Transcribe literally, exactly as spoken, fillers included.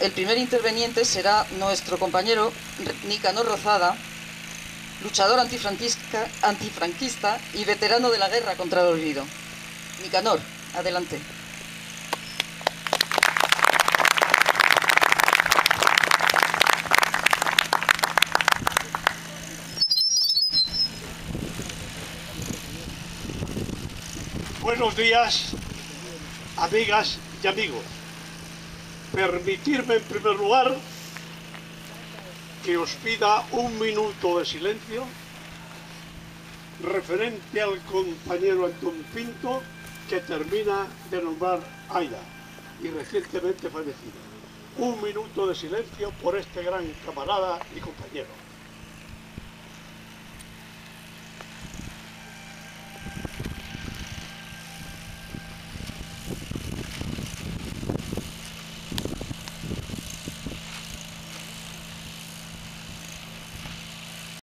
el primer interveniente será nuestro compañero Nicanor Rozada, luchador antifranquista, antifranquista y veterano de la guerra contra el olvido. Nicanor, adelante. Buenos días, amigas y amigos. Permitirme en primer lugar que os pida un minuto de silencio referente al compañero Antón Pinto, que termina de nombrar Aida y recientemente fallecido. Un minuto de silencio por este gran camarada y compañero.